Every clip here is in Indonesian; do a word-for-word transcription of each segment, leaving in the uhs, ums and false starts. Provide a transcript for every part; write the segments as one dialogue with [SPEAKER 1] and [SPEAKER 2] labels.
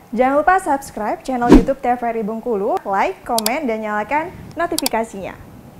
[SPEAKER 1] Jangan lupa subscribe channel YouTube T V R I Bengkulu, like, komen, dan nyalakan notifikasinya.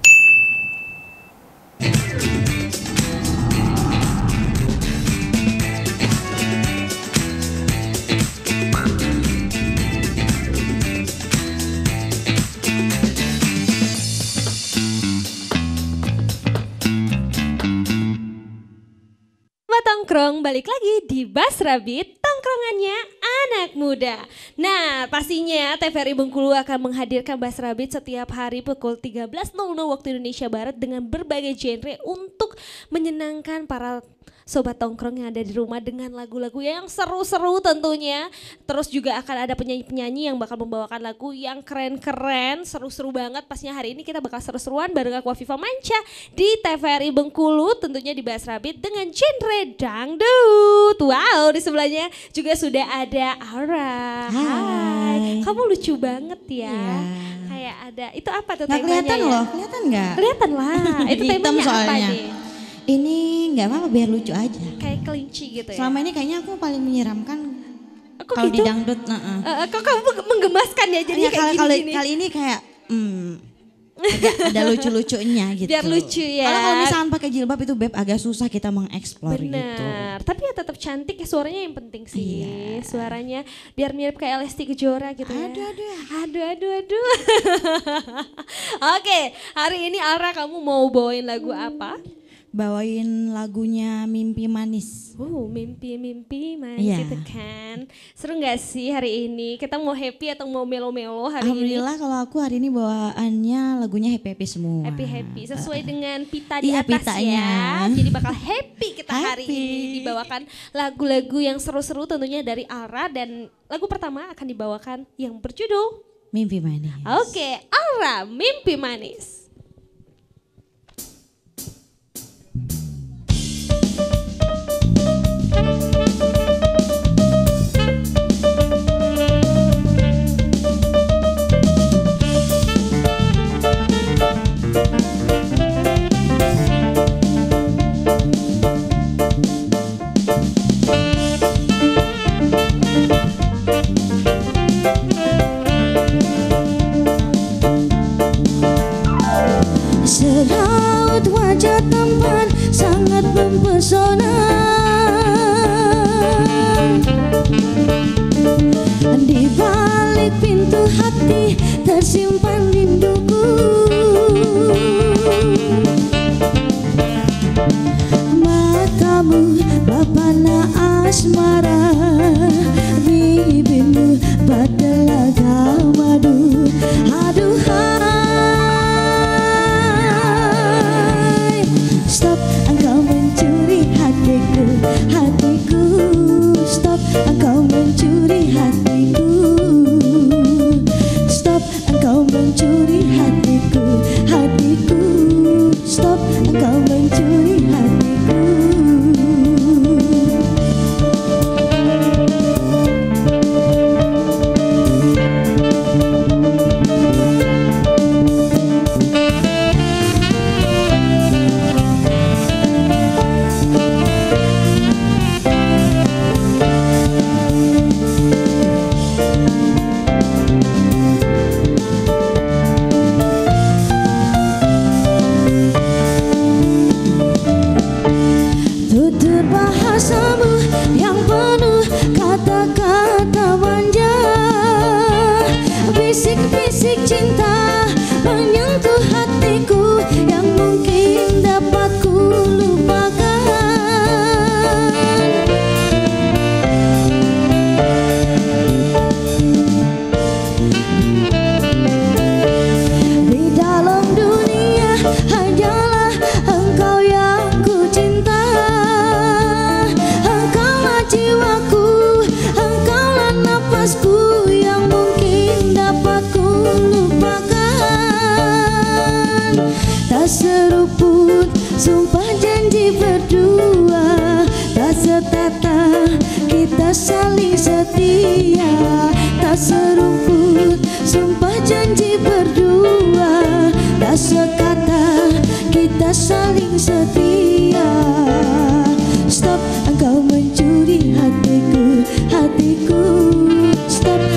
[SPEAKER 2] Tongkrong balik lagi di Basrabit, tongkrongannya anak muda. Nah, pastinya T V R I Bengkulu akan menghadirkan Basrabit setiap hari pukul tiga belas nol nol waktu Indonesia Barat dengan berbagai genre untuk menyenangkan para sobat tongkrong yang ada di rumah dengan lagu-lagu yang seru-seru tentunya. Terus juga akan ada penyanyi-penyanyi yang bakal membawakan lagu yang keren-keren, seru-seru banget. Pastinya hari ini kita bakal seru-seruan bareng aku Afifa Manca di T V R I Bengkulu, tentunya di Basrabit dengan genre dangdut. Wow, di sebelahnya juga sudah ada Aura.
[SPEAKER 3] Hai.
[SPEAKER 2] Hai. Kamu lucu banget ya.
[SPEAKER 3] Iya.
[SPEAKER 2] Kayak ada, itu apa tuh
[SPEAKER 3] Nggak
[SPEAKER 2] temanya
[SPEAKER 3] kelihatan
[SPEAKER 2] ya?
[SPEAKER 3] loh, kelihatan nggak?
[SPEAKER 2] Kelihatan lah, itu
[SPEAKER 3] Hitam
[SPEAKER 2] temanya apa
[SPEAKER 3] soalnya.
[SPEAKER 2] nih?
[SPEAKER 3] Ini nggak apa-apa biar lucu aja.
[SPEAKER 2] Kayak kelinci gitu ya?
[SPEAKER 3] Selama ini kayaknya aku paling menyeramkan
[SPEAKER 2] Kok
[SPEAKER 3] kalau
[SPEAKER 2] gitu?
[SPEAKER 3] di dangdut. Uh-uh.
[SPEAKER 2] Uh, kok kamu menggemaskan ya jadi
[SPEAKER 3] Ya,
[SPEAKER 2] kayak
[SPEAKER 3] kali,
[SPEAKER 2] gini,
[SPEAKER 3] kali,
[SPEAKER 2] gini.
[SPEAKER 3] kali ini kayak hmm, agak ada lucu-lucunya gitu.
[SPEAKER 2] Biar lucu ya.
[SPEAKER 3] Kalau kalau misalkan pakai jilbab itu beb agak susah kita mengeksplor gitu.
[SPEAKER 2] Bener, tapi ya tetap cantik ya, suaranya yang penting sih.
[SPEAKER 3] Iya.
[SPEAKER 2] Suaranya biar mirip kayak Lesti Kejora gitu ya.
[SPEAKER 3] Aduh, aduh.
[SPEAKER 2] Aduh, aduh, aduh. Oke, hari ini Aura kamu mau bawain lagu apa?
[SPEAKER 3] Bawain lagunya Mimpi Manis.
[SPEAKER 2] Uh, mimpi-mimpi manis
[SPEAKER 3] Iya.
[SPEAKER 2] gitu kan. Seru gak sih hari ini? Kita mau happy atau mau melo-melo hari
[SPEAKER 3] Alhamdulillah
[SPEAKER 2] ini?
[SPEAKER 3] kalau aku hari ini bawaannya lagunya happy-happy semua.
[SPEAKER 2] Happy-happy, sesuai dengan pita di
[SPEAKER 3] Iya,
[SPEAKER 2] atas
[SPEAKER 3] pitanya.
[SPEAKER 2] ya. Jadi bakal happy kita hari
[SPEAKER 3] Happy.
[SPEAKER 2] ini. Dibawakan lagu-lagu yang seru-seru tentunya dari Aura. Dan lagu pertama akan dibawakan yang berjudul
[SPEAKER 3] Mimpi Manis.
[SPEAKER 2] Oke, Aura Mimpi Manis.
[SPEAKER 3] Seraut wajah tampan sangat mempesona. Di balik pintu hati tersimpan rinduku. Matamu babana asmara, bibirmu badalaga madu. Aduhai, stop engkau mencuri hatiku, hatiku. Stop engkau mencuri hatiku. Stop engkau mencuri hatiku, hatiku. Stop engkau mencuri hatiku. Tutur bahasamu yang penuh kata-kata manja, bisik-bisik cinta menyentuh hatiku yang mungkin dapat ku lupakan. Di dalam dunia hanyalah engkau yang ku cinta. Engkaulah jiwaku, engkaulah napasku yang mungkin dapat ku lupakan. Tak seruput sumpah janji berdua, tak setata kita saling setia. Tak seruput sumpah janji berdua, tak sekata kita saling setia. Stop engkau mencuri hatiku, hatiku. Stop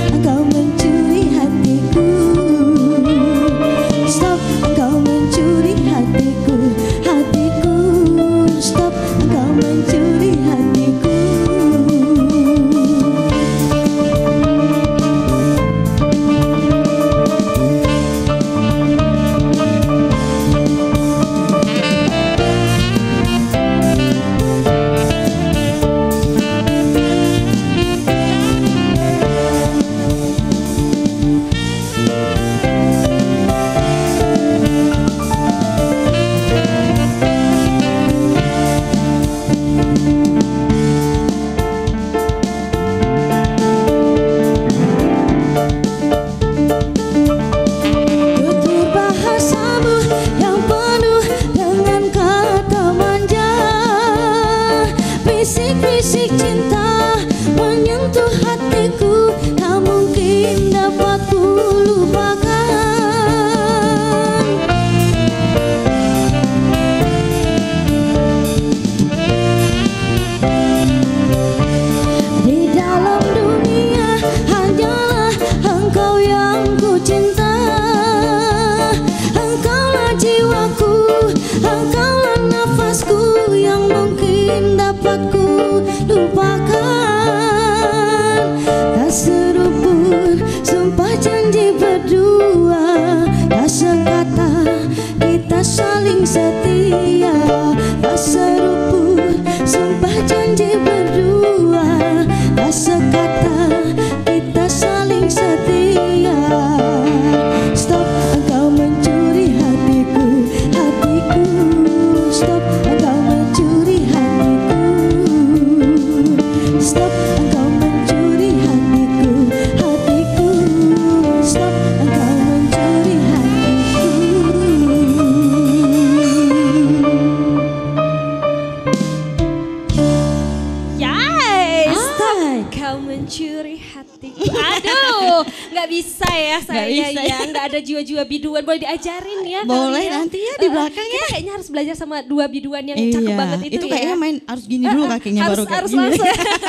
[SPEAKER 2] mencuri hatiku. Aduh, nggak bisa ya saya
[SPEAKER 3] bisa
[SPEAKER 2] ya, nggak ada jiwa-jiwa biduan. Boleh diajarin ya?
[SPEAKER 3] Boleh
[SPEAKER 2] kali ya?
[SPEAKER 3] nanti ya di belakang
[SPEAKER 2] Kita
[SPEAKER 3] ya.
[SPEAKER 2] kayaknya harus belajar sama dua biduan yang
[SPEAKER 3] Iya,
[SPEAKER 2] cakep banget itu,
[SPEAKER 3] itu
[SPEAKER 2] ya.
[SPEAKER 3] kayaknya main harus gini dulu kakinya
[SPEAKER 2] harus,
[SPEAKER 3] baru kayak
[SPEAKER 2] harus
[SPEAKER 3] gini.
[SPEAKER 2] langsung.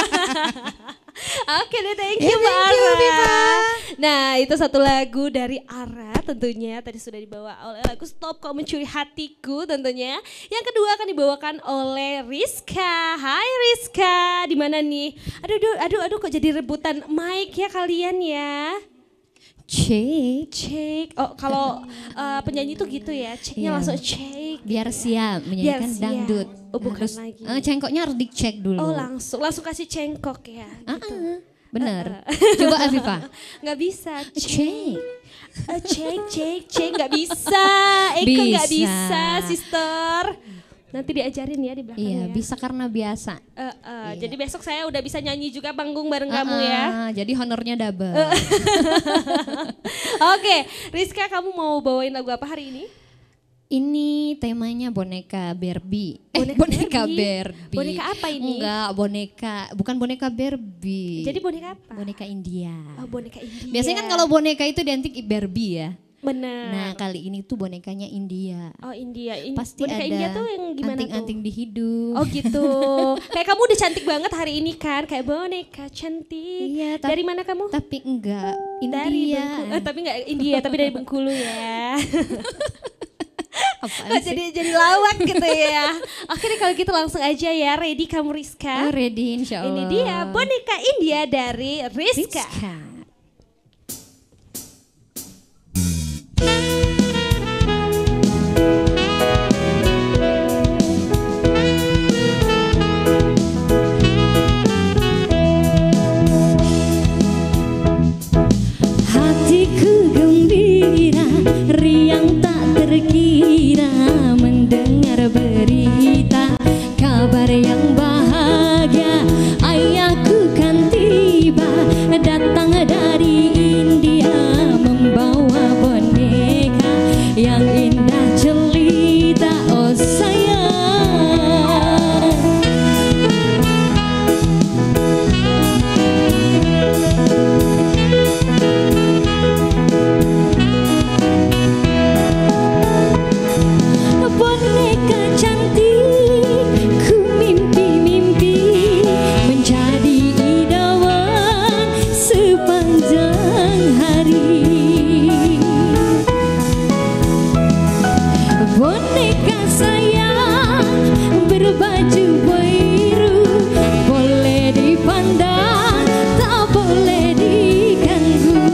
[SPEAKER 2] Oke deh, thank
[SPEAKER 3] Ya,
[SPEAKER 2] you Mbak
[SPEAKER 3] thank you,
[SPEAKER 2] Ara.
[SPEAKER 3] Viva.
[SPEAKER 2] Nah, itu satu lagu dari Ara tentunya. Tadi sudah dibawa oleh lagu Stop Kau Mencuri Hatiku tentunya. Yang kedua akan dibawakan oleh Rizka. Hai Rizka, di mana nih? Aduh, aduh, aduh, aduh, kok jadi rebutan mic ya kalian ya?
[SPEAKER 3] Cek.
[SPEAKER 2] Cek. Oh, kalau uh, penyanyi tuh gitu ya, ceknya
[SPEAKER 3] Iya.
[SPEAKER 2] langsung cek.
[SPEAKER 3] Biar siap menyanyikan
[SPEAKER 2] siap.
[SPEAKER 3] dangdut.
[SPEAKER 2] Oh, bukan
[SPEAKER 3] harus,
[SPEAKER 2] lagi.
[SPEAKER 3] eh, cengkoknya harus dicek dulu.
[SPEAKER 2] Oh, langsung, langsung kasih cengkok ya.
[SPEAKER 3] Ah,
[SPEAKER 2] Gitu.
[SPEAKER 3] ah, bener. Coba Afifah.
[SPEAKER 2] Nggak bisa.
[SPEAKER 3] Cek.
[SPEAKER 2] Eh, cek, cek, cek, nggak bisa. Eka nggak
[SPEAKER 3] Bisa.
[SPEAKER 2] bisa, sister. Nanti diajarin ya di belakang
[SPEAKER 3] Iya,
[SPEAKER 2] ya.
[SPEAKER 3] bisa karena biasa.
[SPEAKER 2] Eh, eh,
[SPEAKER 3] Iya.
[SPEAKER 2] Jadi besok saya udah bisa nyanyi juga panggung bareng kamu
[SPEAKER 3] Ah,
[SPEAKER 2] ya.
[SPEAKER 3] ah, jadi honornya double.
[SPEAKER 2] Oke, Rizka, kamu mau bawain lagu apa hari ini?
[SPEAKER 3] Ini temanya boneka Barbie. Eh,
[SPEAKER 2] Boneka
[SPEAKER 3] boneka
[SPEAKER 2] Barbie?
[SPEAKER 3] Barbie.
[SPEAKER 2] Boneka apa ini?
[SPEAKER 3] Enggak, boneka, bukan boneka Barbie.
[SPEAKER 2] Jadi boneka apa?
[SPEAKER 3] boneka India.
[SPEAKER 2] Oh, boneka India.
[SPEAKER 3] Biasanya kan kalau boneka itu identik Barbie ya.
[SPEAKER 2] benar.
[SPEAKER 3] Nah, kali ini tuh bonekanya India.
[SPEAKER 2] Oh, India. In-
[SPEAKER 3] Pasti
[SPEAKER 2] boneka
[SPEAKER 3] ada
[SPEAKER 2] India tuh yang gimana
[SPEAKER 3] anting-anting
[SPEAKER 2] tuh?
[SPEAKER 3] di hidung.
[SPEAKER 2] Oh gitu. Kayak kamu udah cantik banget hari ini kan, kayak boneka cantik.
[SPEAKER 3] Iya, tap-
[SPEAKER 2] Dari mana kamu?
[SPEAKER 3] Tapi enggak
[SPEAKER 2] Dari
[SPEAKER 3] India.
[SPEAKER 2] Bengkulu. Eh, tapi enggak India, tapi dari Bengkulu ya.
[SPEAKER 3] Apaan
[SPEAKER 2] Kok
[SPEAKER 3] sih?
[SPEAKER 2] jadi jadi lawak gitu ya. Oke deh kalau gitu langsung aja ya. Ready kamu Rizka?
[SPEAKER 3] Oh, ready insya Allah.
[SPEAKER 2] Ini dia boneka India dari Rizka.
[SPEAKER 3] Rizka. Hatiku gembira, riang tak terkira mendengar berita kabar yang bahagia. Ayahku kan tiba datang dari India membawa boneka yang indah jelita. Oh sayang, boneka cantik, ku mimpi-mimpi menjadi idaman sepanjang hari. Boneka sayang berbaju biru, boleh dipandang, tak boleh diganggu.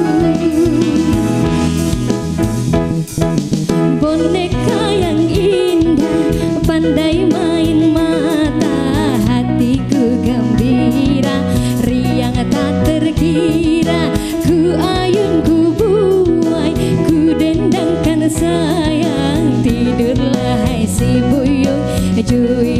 [SPEAKER 3] Boneka yang indah, pandai main mata, hatiku gembira, riang tak terkira. Ku ayun, ku buai, ku dendangkan sayang, tidurlah hai si buyung, cuy